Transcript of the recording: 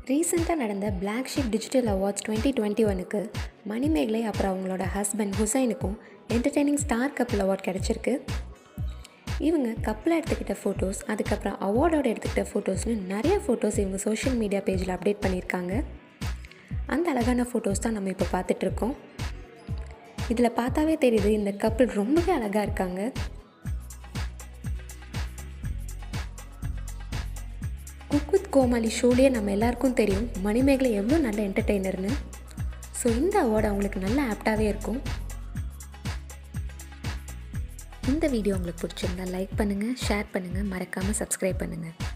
ரீசெண்டாக நடந்த black sheep digital awards 2021க்கு மணிமேகலை அப்புறம் அவங்களோட ஹஸ்பண்ட் ஹுசைனுக்கும் என்டர்டெய்னிங் ஸ்டார் கப்பிள் அவார்ட் கிடச்சிருக்கு. இவங்க கப்பில் எடுத்துக்கிட்ட ஃபோட்டோஸ், அதுக்கப்புறம் அவார்டோடு எடுத்துக்கிட்ட ஃபோட்டோஸ்னு நிறைய ஃபோட்டோஸ் இவங்க சோஷியல் மீடியா பேஜில் அப்டேட் பண்ணியிருக்காங்க. அந்த அழகான ஃபோட்டோஸ் தான் நம்ம இப்போ பார்த்துட்ருக்கோம். இதில் பார்த்தாவே தெரியுது இந்த கப்பிள் ரொம்பவே அழகாக இருக்காங்க. குக் வித் கோமாளி ஷோலேயே நம்ம எல்லாருக்கும் தெரியும் மணிமேகலை எவ்வளோ நல்ல என்டர்டெய்னர்னு. ஸோ இந்த அவார்டு அவங்களுக்கு நல்ல ஆப்டாகவே இருக்கும். இந்த வீடியோ உங்களுக்கு பிடிச்சிருந்தா லைக் பண்ணுங்கள், ஷேர் பண்ணுங்கள், மறக்காமல் சப்ஸ்கிரைப் பண்ணுங்கள்.